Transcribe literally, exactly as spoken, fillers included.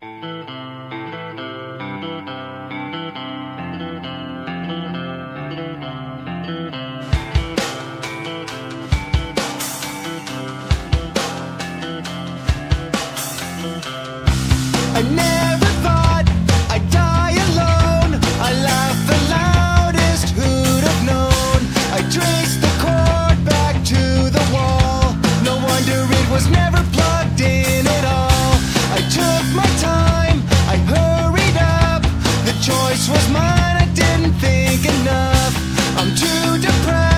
I never thought I'd die alone. I laughed the loudest, who'd have known? I traced the cord back to the wall. No wonder it was never plugged in at all. I took my time, I hurried up. The choice was mine, I didn't think enough. I'm too depressed